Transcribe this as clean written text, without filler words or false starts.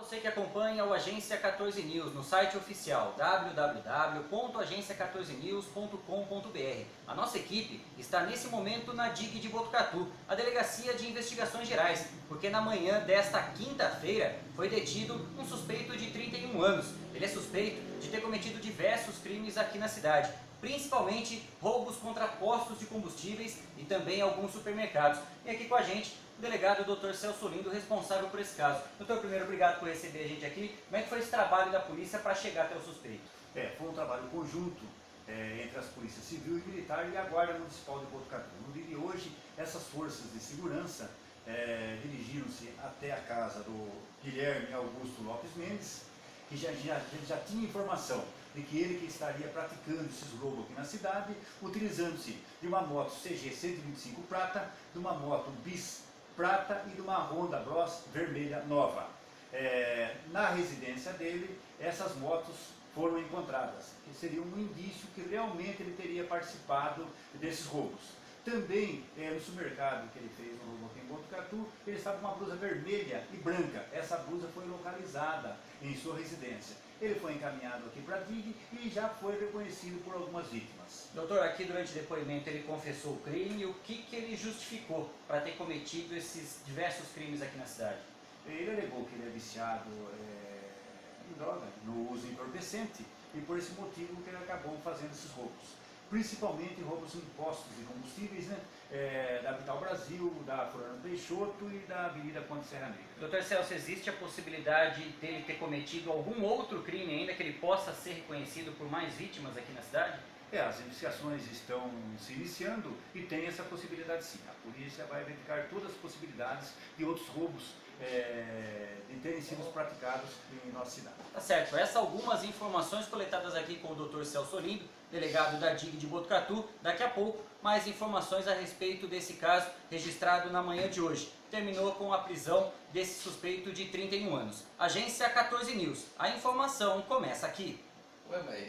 você que acompanha o Agência 14 News no site oficial www.agencia14news.com.br. A nossa equipe está nesse momento na DIG de Botucatu, a Delegacia de Investigações Gerais, porque na manhã desta quinta-feira foi detido um suspeito de 31 anos. Ele é suspeito de ter cometido diversos crimes aqui na cidade, principalmente roubos contra postos de combustíveis e também alguns supermercados. E aqui com a gente o delegado Dr. Celso Lindo, responsável por esse caso. Doutor, primeiro, obrigado por receber a gente aqui. Como é que foi esse trabalho da polícia para chegar até o suspeito? Foi um trabalho conjunto entre as polícias civil e militar e a Guarda Municipal de Botucatu. No dia de hoje, essas forças de segurança dirigiram-se até a casa do Guilherme Augusto Lopes Mendes, que já tinha informação de que ele que estaria praticando esses roubos aqui na cidade, utilizando-se de uma moto CG 125 prata, de uma moto bis prata e de uma Honda Bros vermelha nova. Na residência dele, essas motos foram encontradas, que seria um indício que realmente ele teria participado desses roubos. Também no supermercado que ele fez um roubo aqui em Botucatu, ele estava com uma blusa vermelha e branca. Essa blusa foi localizada em sua residência. Ele foi encaminhado aqui para a DIG e já foi reconhecido por algumas vítimas. Doutor, aqui durante o depoimento ele confessou o crime e o que ele justificou para ter cometido esses diversos crimes aqui na cidade? Ele alegou que ele é viciado em droga, no uso entorpecente, e por esse motivo que ele acabou fazendo esses roubos. Principalmente roubos em postos de combustíveis, da Vital Brasil, da Floriano Peixoto e da Avenida Ponte Serra Negra. Doutor Celso, existe a possibilidade dele ter cometido algum outro crime ainda que ele possa ser reconhecido por mais vítimas aqui na cidade? As investigações estão se iniciando e tem essa possibilidade sim. A polícia vai verificar todas as possibilidades de outros roubos de terem sido praticados em nossa cidade. Tá certo, essas algumas informações coletadas aqui com o Dr. Celso Lindo, delegado da DIG de Botucatu. Daqui a pouco, mais informações a respeito desse caso registrado na manhã de hoje. Terminou com a prisão desse suspeito de 31 anos. Agência 14 News, a informação começa aqui. Ué, mas